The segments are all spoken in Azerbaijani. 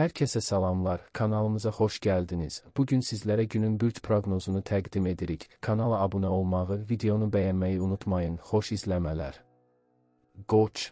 Herkese salamlar, kanalımıza hoş geldiniz. Bugün sizlere günün bürc proqnozunu təqdim edirik. Kanala abunə olmağı, videonu bəyənməyi unutmayın. Xoş izləmələr. Qoç.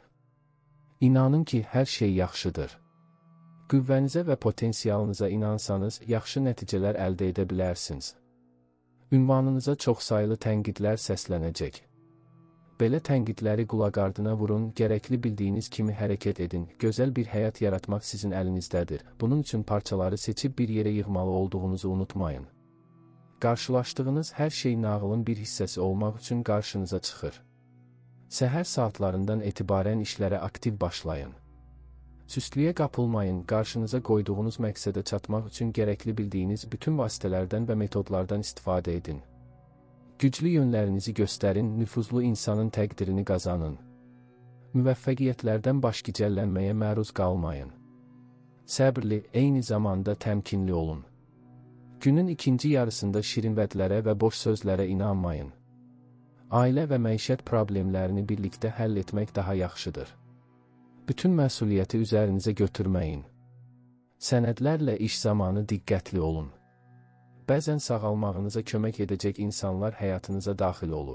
İnanın ki, hər şey yaxşıdır. Qüvvənizə və potensialınıza inansanız, yaxşı nəticələr əldə edə bilərsiniz. Ünvanınıza çoxsaylı tənqidlər səslənəcək. Belə tənqidləri qulaq ardına vurun, gərəkli bildiyiniz kimi hərəkət edin. Gözəl bir həyat yaratmaq sizin əlinizdədir. Bunun üçün parçaları seçib bir yerə yığmalı olduğunuzu unutmayın. Qarşılaşdığınız hər şey nağılın bir hissəsi olmaq üçün qarşınıza çıxır. Səhər saatlarından etibarən işlərə aktiv başlayın. Süstlüyə qapılmayın, qarşınıza qoyduğunuz məqsədə çatmaq üçün gərəkli bildiyiniz bütün vasitələrdən və metodlardan istifadə edin. Güclü yönlərinizi göstərin, nüfuzlu insanın təqdirini qazanın. Müvəffəqiyyətlərdən başgicəllənməyə məruz qalmayın. Səbrli, eyni zamanda təmkinli olun. Günün ikinci yarısında şirin vədlərə və boş sözlərə inanmayın. Ailə və məişət problemlərini birlikdə həll etmək daha yaxşıdır. Bütün məsuliyyəti üzərinizə götürməyin. Sənədlərlə iş zamanı diqqətli olun. Bəzən sağalmağınıza kömək edəcək insanlar həyatınıza daxil olur.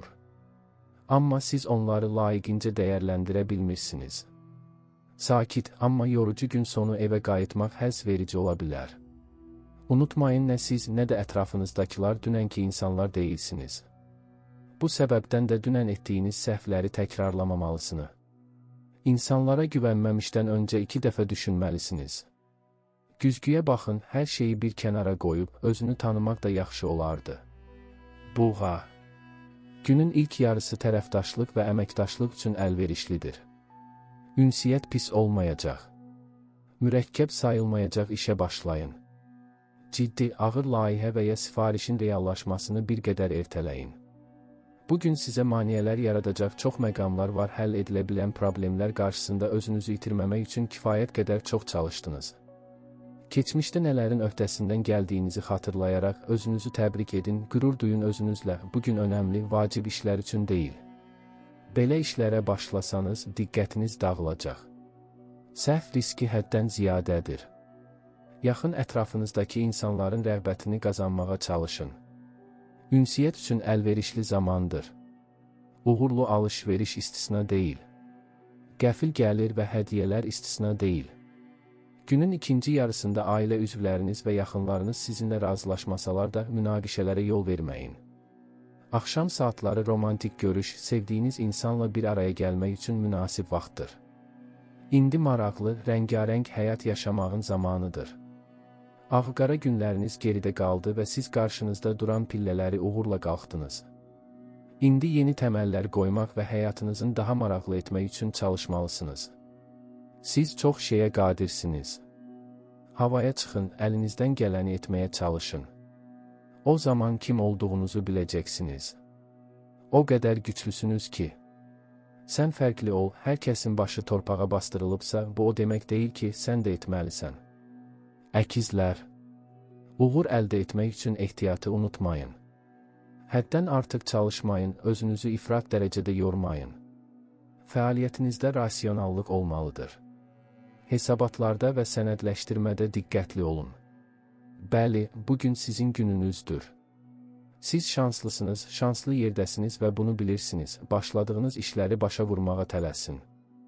Amma siz onları layiqincə dəyərləndirə bilmirsiniz. Sakit, amma yorucu gün sonu evə qayıtmaq həzz verici ola bilər. Unutmayın, nə siz, nə də ətrafınızdakılar dünənki insanlar deyilsiniz. Bu səbəbdən də dünən etdiyiniz səhvləri təkrarlamamalısınız. İnsanlara güvənməmişdən öncə 2 dəfə düşünməlisiniz. Güzgüyə baxın, hər şeyi bir kənara qoyub, özünü tanımaq da yaxşı olardı. Buğa. Günün ilk yarısı tərəfdaşlıq və əməkdaşlıq üçün əlverişlidir. Ünsiyyət pis olmayacaq. Mürəkkəb sayılmayacaq işə başlayın. Ciddi, ağır layihə və ya sifarişin reallaşmasını bir qədər ertələyin. Bugün sizə maneələr yaradacaq çox məqamlar var, həll edilə bilən problemlər qarşısında özünüzü itirməmək üçün kifayət qədər çox çalışdınız. Keçmişdə nələrin öhdəsindən gəldiyinizi xatırlayaraq özünüzü təbrik edin, qürur duyun özünüzlə. Bugün önəmli, vacib işlər üçün deyil. Belə işlərə başlasanız, diqqətiniz dağılacaq. Səhv riski həddən ziyadədir. Yaxın ətrafınızdakı insanların rəğbətini qazanmağa çalışın. Ünsiyyət üçün əlverişli zamandır. Uğurlu alış-veriş istisna deyil. Qəfil gəlir və hədiyyələr istisna deyil. Günün ikinci yarısında ailə üzvləriniz və yaxınlarınız sizinlə razılaşmasalar da münaqişələrə yol verməyin. Axşam saatları romantik görüş, sevdiyiniz insanla bir araya gəlmək üçün münasib vaxtdır. İndi maraqlı, rəngarəng həyat yaşamağın zamanıdır. Ağ-qara günləriniz geridə qaldı və siz qarşınızda duran pillələri uğurla qalxdınız. İndi yeni təməllər qoymaq və həyatınızın daha maraqlı etmək üçün çalışmalısınız. Siz çox şeyə qadirsiniz. Havaya çıxın, əlinizdən gələni etməyə çalışın. O zaman kim olduğunuzu biləcəksiniz. O qədər güclüsünüz ki. Sən fərqli ol, hər kəsin başı torpağa bastırılıbsa, bu o demək deyil ki, sən də etməlisən. Əkizlər. Uğur əldə etmək üçün ehtiyatı unutmayın. Həddən artıq çalışmayın, özünüzü ifrat dərəcədə yormayın. Fəaliyyətinizdə rasionallıq olmalıdır. Hesabatlarda və sənədləşdirmədə diqqətli olun. Bəli, bugün sizin gününüzdür. Siz şanslısınız, şanslı yerdəsiniz və bunu bilirsiniz. Başladığınız işləri başa vurmağa tələsin.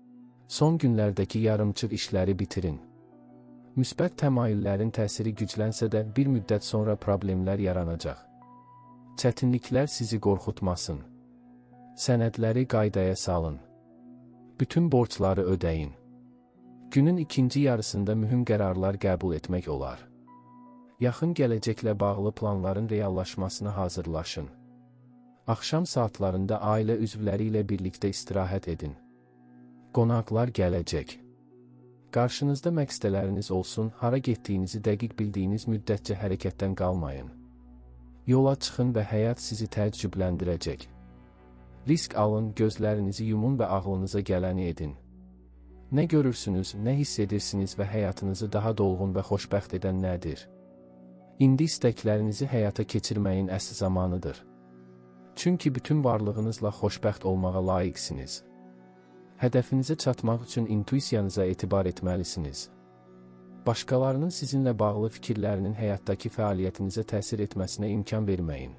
Son günlərdəki yarımçıq işləri bitirin. Müsbət təmayüllərin təsiri güclənsə də bir müddət sonra problemlər yaranacaq. Çətinliklər sizi qorxutmasın. Sənədləri qaydaya salın. Bütün borcları ödəyin. Günün ikinci yarısında mühüm qərarlar qəbul etmək olar. Yaxın gələcəklə bağlı planların reallaşmasına hazırlaşın. Axşam saatlarında ailə üzvləri ilə birlikdə istirahət edin. Qonaqlar gələcək. Qarşınızda məqsədləriniz olsun, hara getdiyinizi dəqiq bildiyiniz müddətcə hərəkətdən qalmayın. Yola çıxın və həyat sizi təəccübləndirəcək. Risk alın, gözlərinizi yumun və ağlınıza gələni edin. Nə görürsünüz, nə hiss edirsiniz və həyatınızı daha dolğun və xoşbəxt edən nədir? İndi istəklərinizi həyata keçirməyin əsl zamanıdır. Çünki bütün varlığınızla xoşbəxt olmağa layiqsiniz. Hədəfinizə çatmaq üçün intuisiyanıza etibar etməlisiniz. Başqalarının sizinlə bağlı fikirlərinin həyatdakı fəaliyyətinizə təsir etməsinə imkan verməyin.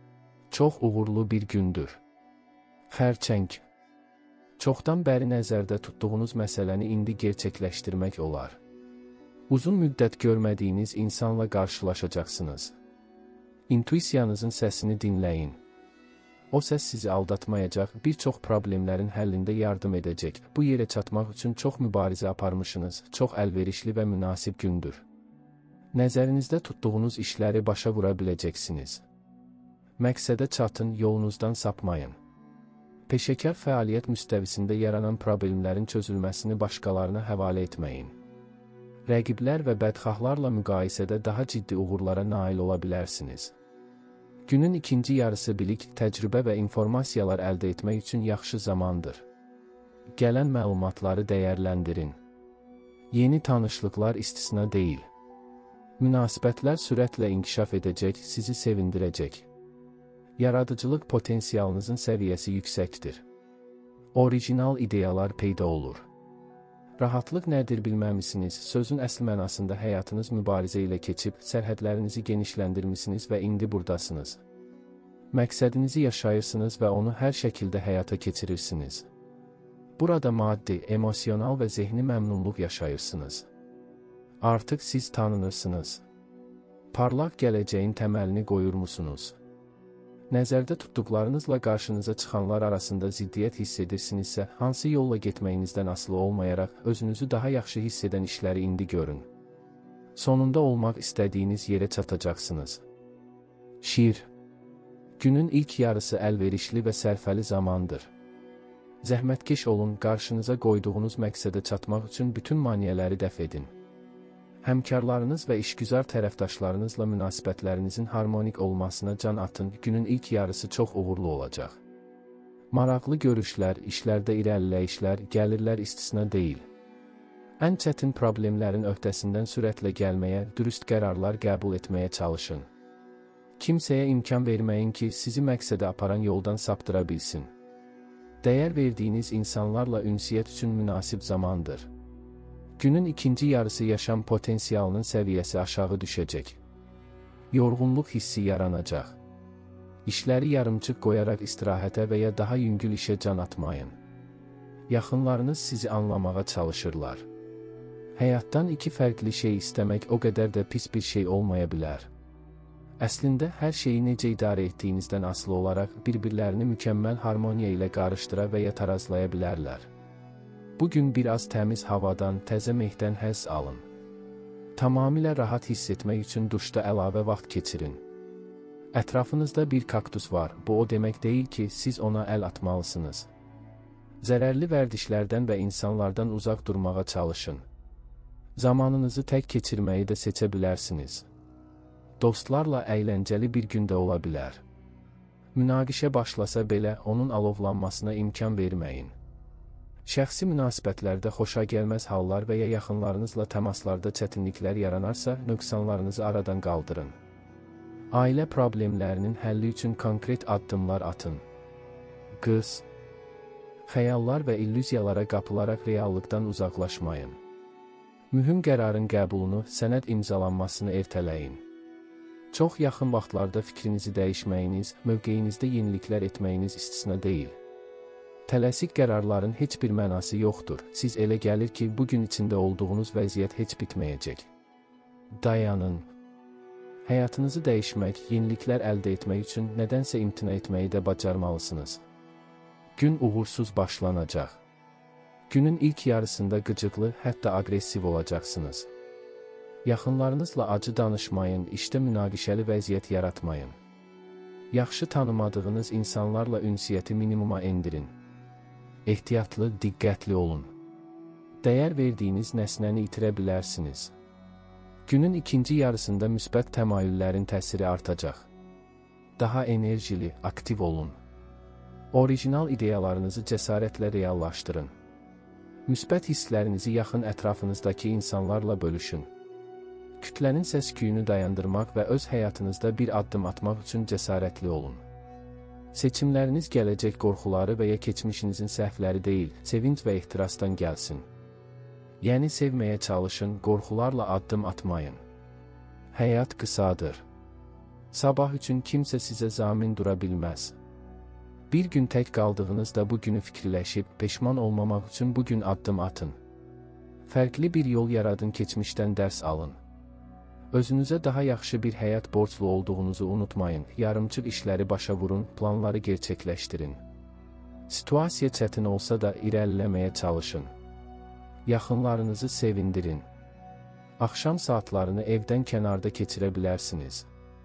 Çox uğurlu bir gündür. Xərçəng. Çoxdan bəri nəzərdə tutduğunuz məsələni indi gerçəkləşdirmək olar. Uzun müddət görmədiyiniz insanla qarşılaşacaqsınız. İntuisiyanızın səsini dinləyin. O səs sizi aldatmayacaq, bir çox problemlərin həllində yardım edəcək. Bu yerə çatmaq üçün çox mübarizə aparmışsınız, çox əlverişli və münasib gündür. Nəzərinizdə tutduğunuz işləri başa vura biləcəksiniz. Məqsədə çatın, yolunuzdan sapmayın. Peşəkar fəaliyyət müstəvisində yaranan problemlərin çözülməsini başqalarına həvalə etməyin. Rəqiblər və bədxahlarla müqayisədə daha ciddi uğurlara nail ola bilərsiniz. Günün ikinci yarısı bilik, təcrübə və informasiyalar əldə etmək üçün yaxşı zamandır. Gələn məlumatları dəyərləndirin. Yeni tanışlıqlar istisna deyil. Münasibətlər sürətlə inkişaf edəcək, sizi sevindirəcək. Yaradıcılıq potensialınızın səviyyəsi yüksəkdir. Orijinal ideyalar peyda olur. Rahatlıq nədir bilməmisiniz, sözün əsl mənasında həyatınız mübarizə ilə keçib, sərhədlərinizi genişləndirmisiniz və indi buradasınız. Məqsədinizi yaşayırsınız və onu hər şəkildə həyata keçirirsiniz. Burada maddi, emosional və zehni məmnunluq yaşayırsınız. Artıq siz tanınırsınız. Parlaq gələcəyin təməlini qoyurmusunuz. Nəzərdə tutduqlarınızla qarşınıza çıxanlar arasında ziddiyyət hiss edirsinizsə, hansı yolla getməyinizdən asılı olmayaraq, özünüzü daha yaxşı hiss edən işləri indi görün. Sonunda olmaq istədiyiniz yerə çatacaqsınız. Şiir. Günün ilk yarısı əlverişli və sərfəli zamandır. Zəhmətkeş olun, qarşınıza qoyduğunuz məqsədə çatmaq üçün bütün maneələri dəf edin. Həmkarlarınız və işgüzar tərəfdaşlarınızla münasibətlərinizin harmonik olmasına can atın, günün ilk yarısı çox uğurlu olacaq. Maraqlı görüşlər, işlərdə irəliləyişlər, gəlirlər istisna deyil. Ən çətin problemlərin öhdəsindən sürətlə gəlməyə, dürüst qərarlar qəbul etməyə çalışın. Kimsəyə imkan verməyin ki, sizi məqsədə aparan yoldan saptıra bilsin. Dəyər verdiyiniz insanlarla ünsiyyət üçün münasib zamandır. Günün ikinci yarısı yaşam potensialının səviyyəsi aşağı düşəcək. Yorğunluq hissi yaranacaq. İşləri yarımçıq qoyaraq istirahətə və ya daha yüngül işə can atmayın. Yaxınlarınız sizi anlamağa çalışırlar. Həyatdan iki fərqli şey istəmək o qədər də pis bir şey olmaya bilər. Əslində, hər şeyi necə idarə etdiyinizdən asılı olaraq bir-birlərini mükəmməl harmoniya ilə qarışdıra və ya tarazlaya bilərlər. Bugün biraz təmiz havadan, təzə mehdən həzz alın. Tamamilə rahat hiss etmək üçün duşda əlavə vaxt keçirin. Ətrafınızda bir kaktus var, bu o demək deyil ki, siz ona əl atmalısınız. Zərərli vərdişlərdən və insanlardan uzaq durmağa çalışın. Zamanınızı tək keçirməyi də seçə bilərsiniz. Dostlarla əyləncəli bir gündə ola bilər. Münaqişə başlasa belə, onun alovlanmasına imkan verməyin. Şəxsi münasibətlərdə xoşagəlməz hallar və ya yaxınlarınızla təmaslarda çətinliklər yaranarsa, nöqsanlarınızı aradan qaldırın. Ailə problemlərinin həlli üçün konkret addımlar atın. Qız. Xəyallar və illüziyalara qapılaraq reallıqdan uzaqlaşmayın. Mühüm qərarın qəbulunu, sənəd imzalanmasını ertələyin. Çox yaxın vaxtlarda fikrinizi dəyişməyiniz, mövqeyinizdə yeniliklər etməyiniz istisna deyil. Tələsik qərarların heç bir mənası yoxdur. Siz elə gəlir ki, bugün içində olduğunuz vəziyyət heç bitməyəcək. Dayanın. Həyatınızı dəyişmək, yeniliklər əldə etmək üçün nədənsə imtina etməyi də bacarmalısınız. Gün uğursuz başlanacaq. Günün ilk yarısında qıcıqlı, hətta aqressiv olacaqsınız. Yaxınlarınızla acı danışmayın, işdə münaqişəli vəziyyət yaratmayın. Yaxşı tanımadığınız insanlarla ünsiyyəti minimuma endirin. Ehtiyatlı, diqqətli olun. Dəyər verdiyiniz nəsnəni itirə bilərsiniz. Günün ikinci yarısında müsbət təmayüllərin təsiri artacaq. Daha enerjili, aktiv olun. Orijinal ideyalarınızı cəsarətlə reallaşdırın. Müsbət hisslərinizi yaxın ətrafınızdakı insanlarla bölüşün. Kütlənin səs-küyünü dayandırmaq və öz həyatınızda bir addım atmaq üçün cəsarətli olun. Seçimləriniz gələcək qorxuları və ya keçmişinizin səhvləri deyil, sevinc və ehtirasdan gəlsin. Yəni sevməyə çalışın, qorxularla addım atmayın. Həyat qısadır. Sabah üçün kimsə sizə zamin dura bilməz. Bir gün tək qaldığınızda bu günü fikirləşib, peşman olmamaq üçün bugün addım atın. Fərqli bir yol yaradın, keçmişdən dərs alın. Özünüzə daha yaxşı bir həyat borclu olduğunuzu unutmayın, yarımçıq işləri başa vurun, planları gerçəkləşdirin. Situasiya çətin olsa da irəliləməyə çalışın. Yaxınlarınızı sevindirin. Axşam saatlarını evdən kənarda keçirə bilərsiniz.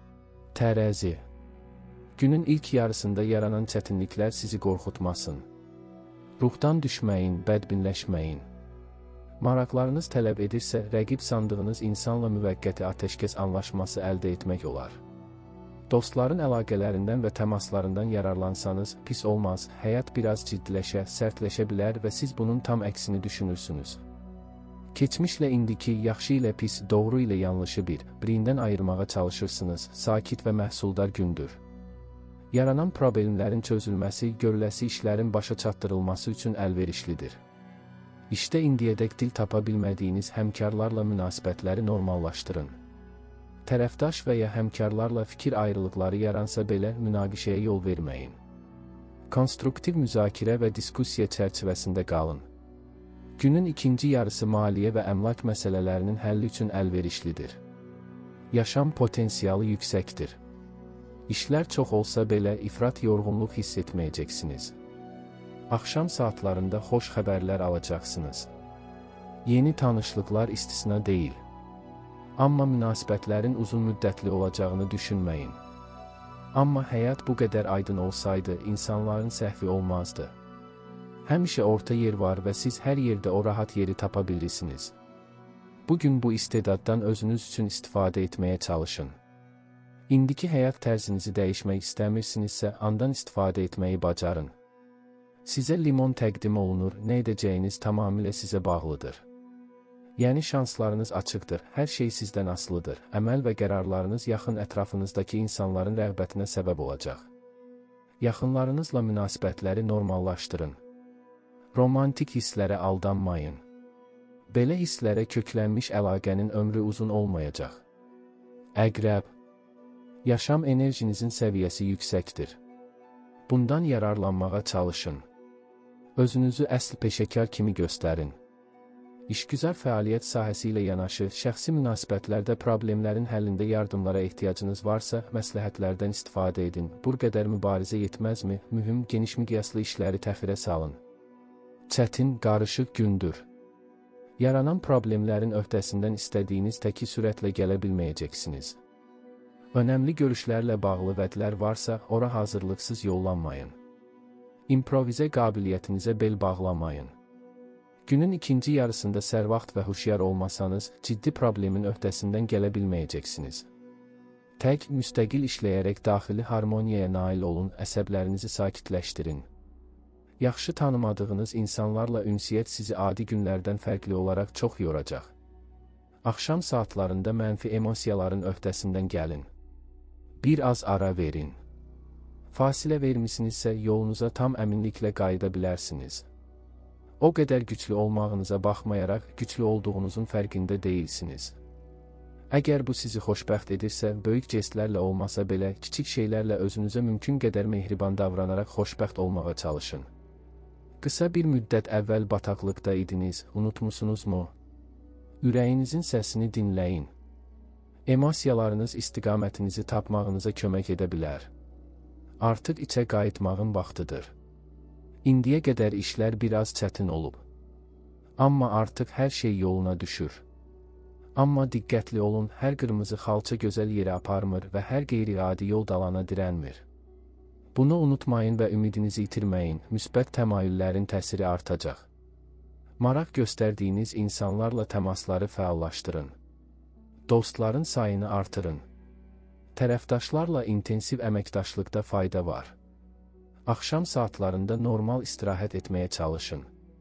Tərəzi. Günün ilk yarısında yaranan çətinliklər sizi qorxutmasın. Ruhdan düşməyin, bədbinləşməyin. Maraqlarınız tələb edirsə, rəqib sandığınız insanla müvəqqəti atəşkəs anlaşması əldə etmək olar. Dostların əlaqələrindən və təmaslarından yararlansanız, pis olmaz, həyat biraz ciddiləşə, sərtləşə bilər və siz bunun tam əksini düşünürsünüz. Keçmişlə indiki, yaxşı ilə pis, doğru ilə yanlışı birindən ayırmağa çalışırsınız, sakit və məhsuldar gündür. Yaranan problemlərin çözülməsi, görüləsi işlərin başa çatdırılması üçün əlverişlidir. İşdə indiyədək dil tapa bilmədiyiniz həmkarlarla münasibətləri normallaşdırın. Tərəfdaş və ya həmkarlarla fikir ayrılıqları yaransa belə münaqişəyə yol verməyin. Konstruktiv müzakirə və diskussiya çərçivəsində qalın. Günün ikinci yarısı maliyyə və əmlak məsələlərinin həlli üçün əlverişlidir. Yaşam potensialı yüksəkdir. İşlər çox olsa belə ifrat yorğunluq hiss etməyəcəksiniz. Axşam saatlarında xoş xəbərlər alacaqsınız. Yeni tanışlıqlar istisna deyil. Amma münasibətlərin uzun müddətli olacağını düşünməyin. Amma həyat bu qədər aydın olsaydı, insanların səhvi olmazdı. Həmişə orta yer var və siz hər yerdə o rahat yeri tapa bilirsiniz. Bugün bu istedaddan özünüz üçün istifadə etməyə çalışın. İndiki həyat tərzinizi dəyişmək istəmirsinizsə, andan istifadə etməyi bacarın. Sizə limon təqdim olunur, nə edəcəyiniz tamamilə sizə bağlıdır. Yəni şanslarınız açıqdır, hər şey sizdən asılıdır, əməl və qərarlarınız yaxın ətrafınızdakı insanların rəğbətinə səbəb olacaq. Yaxınlarınızla münasibətləri normallaşdırın. Romantik hisslərə aldanmayın. Belə hisslərə köklənmiş əlaqənin ömrü uzun olmayacaq. Əqrəb. Yaşam enerjinizin səviyyəsi yüksəkdir. Bundan yararlanmağa çalışın. Özünüzü əsl peşəkar kimi göstərin. İşgüzar fəaliyyət sahəsi ilə yanaşı, şəxsi münasibətlərdə problemlərin həllində yardımlara ehtiyacınız varsa, məsləhətlərdən istifadə edin. Bu qədər mübarizə yetməzmi? Mühüm, geniş miqyaslı işləri təxirə salın. Çətin, qarışıq gündür. Yaranan problemlərin öhdəsindən istədiyiniz təki sürətlə gələ bilməyəcəksiniz. Önəmli görüşlərlə bağlı vədlər varsa, ora hazırlıqsız yollanmayın. İmprovizə qabiliyyətinizə bel bağlamayın. Günün ikinci yarısında sərvaxt və huşyar olmasanız, ciddi problemin öhdəsindən gələ bilməyəcəksiniz. Tək, müstəqil işləyərək daxili harmoniyaya nail olun, əsəblərinizi sakitləşdirin. Yaxşı tanımadığınız insanlarla ünsiyyət sizi adi günlərdən fərqli olaraq çox yoracaq. Axşam saatlarında mənfi emosiyaların öhdəsindən gəlin. Bir az ara verin. Fasilə vermisinizsə yolunuza tam əminliklə qayıda bilərsiniz. O qədər güclü olmağınıza baxmayaraq güclü olduğunuzun fərqində deyilsiniz. Əgər bu sizi xoşbəxt edirsə, böyük jestlərlə olmasa belə, kiçik şeylərlə özünüzə mümkün qədər mehriban davranaraq xoşbəxt olmağa çalışın. Qısa bir müddət əvvəl bataqlıqda idiniz, unutmusunuzmu? Ürəyinizin səsini dinləyin. Emosiyalarınız istiqamətinizi tapmağınıza kömək edə bilər. Artıq içə qayıtmağın vaxtıdır. İndiyə qədər işlər biraz çətin olub. Amma artıq hər şey yoluna düşür. Amma diqqətli olun, hər qırmızı xalça gözəl yerə aparmır və hər qeyri-adi yol dalana dirənmir. Bunu unutmayın və ümidinizi itirməyin, müsbət təmayüllərin təsiri artacaq. Maraq göstərdiyiniz insanlarla təmasları fəallaşdırın. Dostların sayını artırın. Tərəfdaşlarla intensiv əməkdaşlıqda fayda var. Axşam saatlarında normal istirahət etməyə çalışın.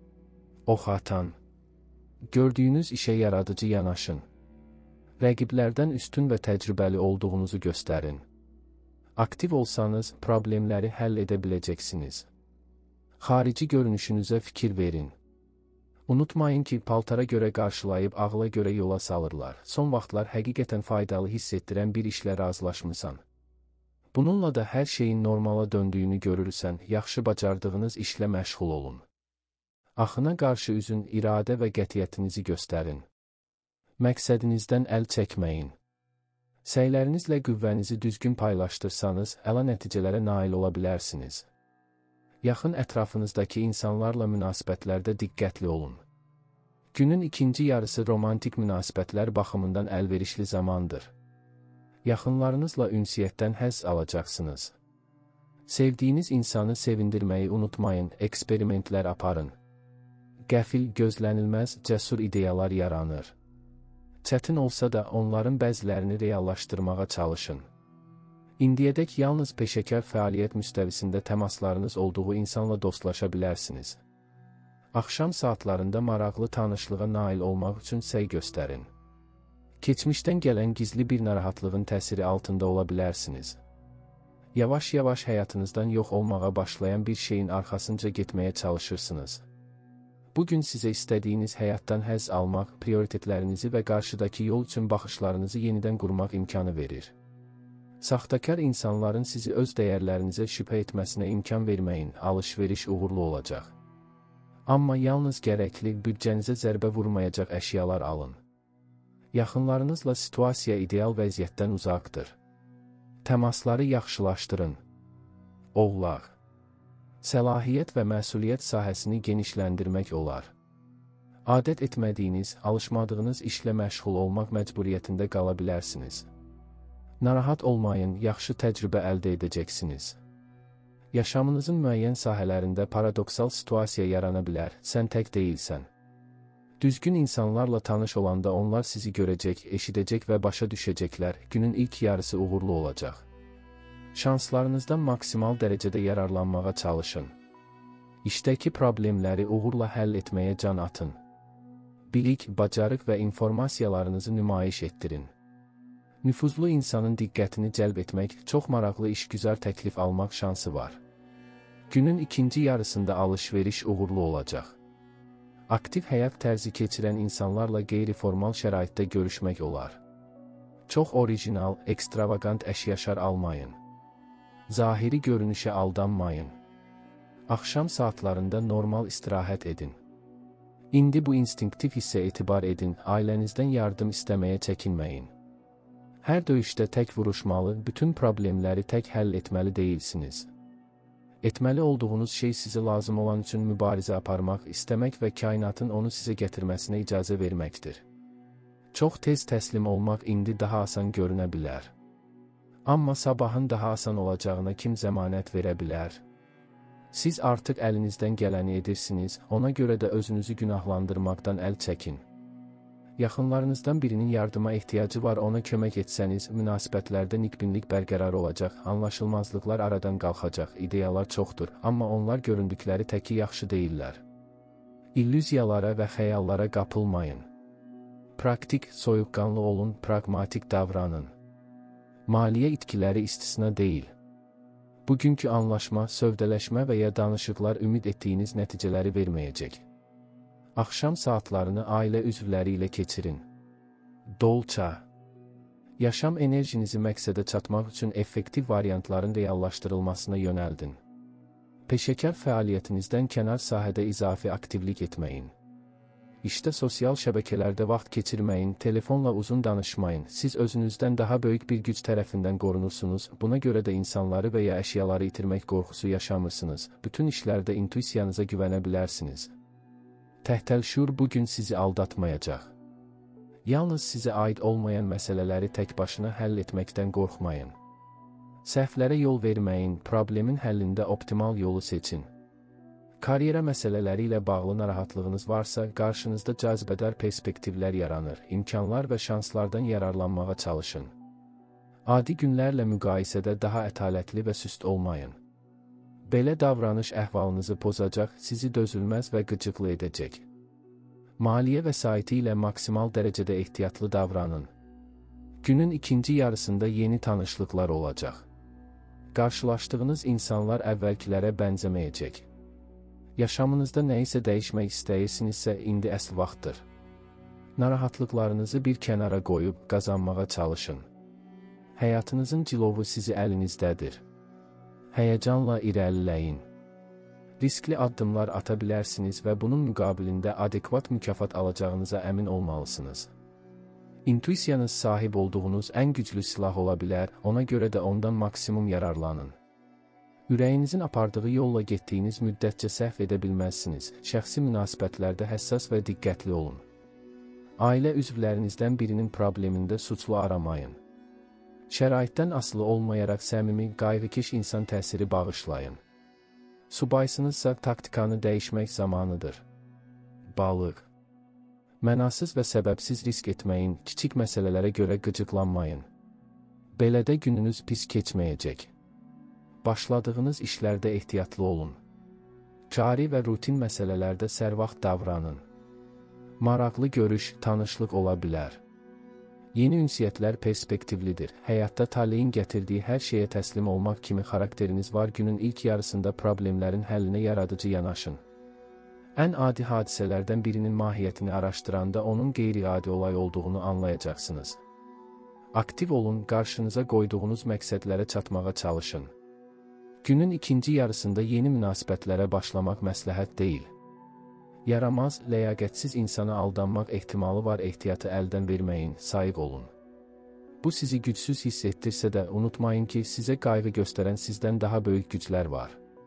Ox atan. Gördüyünüz işə yaradıcı yanaşın. Rəqiblərdən üstün və təcrübəli olduğunuzu göstərin. Aktiv olsanız, problemləri həll edə biləcəksiniz. Xarici görünüşünüzə fikir verin. Unutmayın ki, paltara görə qarşılayıb ağla görə yola salırlar. Son vaxtlar həqiqətən faydalı hiss etdirən bir işlə razılaşmısan. Bununla da hər şeyin normala döndüyünü görürsən, yaxşı bacardığınız işlə məşğul olun. Axına qarşı üzün, iradə və qətiyyətinizi göstərin. Məqsədinizdən əl çəkməyin. Səylərinizlə qüvvənizi düzgün paylaşdırsanız, əla nəticələrə nail ola bilərsiniz. Yaxın ətrafınızdakı insanlarla münasibətlərdə diqqətli olun. Günün ikinci yarısı romantik münasibətlər baxımından əlverişli zamandır. Yaxınlarınızla ünsiyyətdən həzz alacaqsınız. Sevdiyiniz insanı sevindirməyi unutmayın, eksperimentlər aparın. Qəfil, gözlənilməz, cəsur ideyalar yaranır. Çətin olsa da onların bəzilərini reallaşdırmağa çalışın. İndiyədək yalnız peşəkar fəaliyyət müstəvisində təmaslarınız olduğu insanla dostlaşa bilərsiniz. Axşam saatlarında maraqlı tanışlığa nail olmaq üçün səy göstərin. Keçmişdən gələn gizli bir narahatlığın təsiri altında ola bilərsiniz. Yavaş-yavaş həyatınızdan yox olmağa başlayan bir şeyin arxasınca getməyə çalışırsınız. Bugün sizə istədiyiniz həyatdan həzz almaq, prioritetlərinizi və qarşıdakı yol üçün baxışlarınızı yenidən qurmaq imkanı verir. Saxtakar insanların sizi öz dəyərlərinizə şübhə etməsinə imkan verməyin, alış-veriş uğurlu olacaq. Amma yalnız gərəkli, büdcənizə zərbə vurmayacaq əşyalar alın. Yaxınlarınızla situasiya ideal vəziyyətdən uzaqdır. Təmasları yaxşılaşdırın. Oğlaq. Səlahiyyət və məsuliyyət sahəsini genişləndirmək olar. Adət etmədiyiniz, alışmadığınız işlə məşğul olmaq məcburiyyətində qala bilərsiniz. Narahat olmayın, yaxşı təcrübə əldə edəcəksiniz. Yaşamınızın müəyyən sahələrində paradoksal situasiya yarana bilər, sən tək deyilsən. Düzgün insanlarla tanış olanda onlar sizi görəcək, eşidəcək və başa düşəcəklər, günün ilk yarısı uğurlu olacaq. Şanslarınızdan maksimal dərəcədə yararlanmağa çalışın. İşdəki problemləri uğurla həll etməyə can atın. Bilik, bacarıq və informasiyalarınızı nümayiş etdirin. Nüfuzlu insanın diqqətini cəlb etmək, çox maraqlı işgüzar təklif almaq şansı var. Günün ikinci yarısında alış-veriş uğurlu olacaq. Aktiv həyat tərzi keçirən insanlarla qeyri-formal şəraitdə görüşmək olar. Çox orijinal, ekstravagant əşyaşar almayın. Zahiri görünüşə aldanmayın. Axşam saatlarında normal istirahət edin. İndi bu instinktiv hissə etibar edin, ailənizdən yardım istəməyə çəkinməyin. Hər döyüşdə tək vuruşmalı, bütün problemləri tək həll etməli deyilsiniz. Etməli olduğunuz şey sizə lazım olan üçün mübarizə aparmaq, istəmək və kainatın onu sizə gətirməsinə icazə verməkdir. Çox tez təslim olmaq indi daha asan görünə bilər. Amma sabahın daha asan olacağına kim zəmanət verə bilər? Siz artıq əlinizdən gələni edirsiniz, ona görə də özünüzü günahlandırmaqdan əl çəkin. Yaxınlarınızdan birinin yardıma ehtiyacı var, ona kömək etsəniz, münasibətlərdə nikbinlik bərqərar olacaq, anlaşılmazlıqlar aradan qalxacaq, ideyalar çoxdur, amma onlar göründükləri təki yaxşı deyillər. İllüziyalara və xəyallara qapılmayın. Praktik, soyuqqanlı olun, praqmatik davranın. Maliyyə itkiləri istisna deyil. Bugünkü anlaşma, sövdələşmə və ya danışıqlar ümid etdiyiniz nəticələri verməyəcək. Axşam saatlarını ailə üzvləri ilə keçirin. Dolça. Yaşam enerjinizi məqsədə çatmaq üçün effektiv variantların reallaşdırılmasına yönəldin. Peşəkar fəaliyyətinizdən kənar sahədə izafi aktivlik etməyin. İşdə sosial şəbəkələrdə vaxt keçirməyin, telefonla uzun danışmayın, siz özünüzdən daha böyük bir güc tərəfindən qorunursunuz, buna görə də insanları və ya əşyaları itirmək qorxusu yaşamırsınız, bütün işlərdə intuisiyanıza güvənə bilərsiniz. Təhtəlşur bugün sizi aldatmayacaq. Yalnız sizə aid olmayan məsələləri tək başına həll etməkdən qorxmayın. Səhvlərə yol verməyin, problemin həllində optimal yolu seçin. Karyera məsələləri ilə bağlı narahatlığınız varsa, qarşınızda cazibədar perspektivlər yaranır, imkanlar və şanslardan yararlanmağa çalışın. Adi günlərlə müqayisədə daha ətalətli və süst olmayın. Belə davranış əhvalınızı pozacaq, sizi dözülməz və qıcıqlı edəcək. Maliyyə vəsaiti ilə maksimal dərəcədə ehtiyatlı davranın. Günün ikinci yarısında yeni tanışlıqlar olacaq. Qarşılaşdığınız insanlar əvvəlkilərə bənzəməyəcək. Yaşamınızda nəyisə dəyişmək istəyirsinizsə, indi əsl vaxtdır. Narahatlıqlarınızı bir kənara qoyub qazanmağa çalışın. Həyatınızın cilovu sizi əlinizdədir. Həyəcanla irəliləyin. Riskli addımlar ata bilərsiniz və bunun müqabilində adekvat mükafat alacağınıza əmin olmalısınız. İntuisiyanız sahib olduğunuz ən güclü silah ola bilər, ona görə də ondan maksimum yararlanın. Ürəyinizin apardığı yolla getdiyiniz müddətcə səhv edə bilməzsiniz. Şəxsi münasibətlərdə həssas və diqqətli olun. Ailə üzvlərinizdən birinin problemində suçlu aramayın. Şəraitdən asılı olmayaraq səmimi, qayğıkeş insan təsiri bağışlayın. Subaysınızsa taktikanı dəyişmək zamanıdır. Balıq. Mənasız və səbəbsiz risk etməyin, kiçik məsələlərə görə qıcıqlanmayın. Belədə gününüz pis keçməyəcək. Başladığınız işlərdə ehtiyatlı olun. Cari və rutin məsələlərdə sərvaxt davranın. Maraqlı görüş, tanışlıq ola bilər. Yeni ünsiyyətlər perspektivlidir. Həyatda taleyin gətirdiyi hər şeyə təslim olmaq kimi xarakteriniz var. Günün ilk yarısında problemlərin həllinə yaradıcı yanaşın. Ən adi hadisələrdən birinin mahiyyətini araşdıranda onun qeyri-adi olay olduğunu anlayacaqsınız. Aktiv olun, qarşınıza qoyduğunuz məqsədlərə çatmağa çalışın. Günün ikinci yarısında yeni münasibətlərə başlamaq məsləhət deyil. Yaramaz, ləyaqətsiz insana aldanmaq ehtimalı var, ehtiyatı əldən verməyin, sayıq olun. Bu sizi gücsüz hiss etdirsə də unutmayın ki, sizə qayğı göstərən sizdən daha böyük güclər var.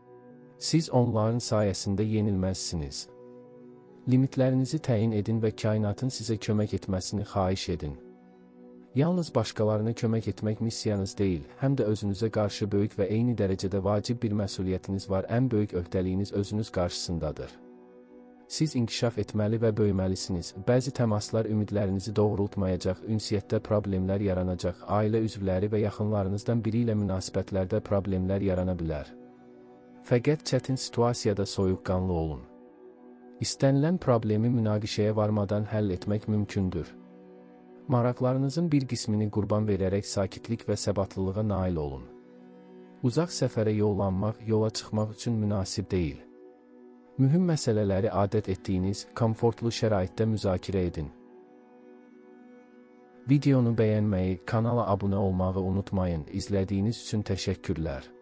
Siz onların sayəsində yenilməzsiniz. Limitlərinizi təyin edin və kainatın sizə kömək etməsini xahiş edin. Yalnız başqalarına kömək etmək missiyanız deyil, həm də özünüzə qarşı böyük və eyni dərəcədə vacib bir məsuliyyətiniz var. Ən böyük öhdəliyiniz özünüz qarşısındadır. Siz inkişaf etməli və böyüməlisiniz. Bəzi təmaslar ümidlərinizi doğrultmayacaq, ünsiyyətdə problemlər yaranacaq, ailə üzvləri və yaxınlarınızdan biri ilə münasibətlərdə problemlər yarana bilər. Fəqət çətin situasiyada soyuqqanlı olun. İstənilən problemi münaqişəyə varmadan həll etmək mümkündür. Maraqlarınızın bir qismini qurban verərək sakitlik və səbatlılığa nail olun. Uzaq səfərə yollanmaq, yola çıxmaq üçün münasib deyil. Mühüm məsələləri adət etdiyiniz, komfortlu şəraitdə müzakirə edin. Videonu bəyənməyi, kanala abunə olmağı unutmayın. İzlədiyiniz üçün təşəkkürlər.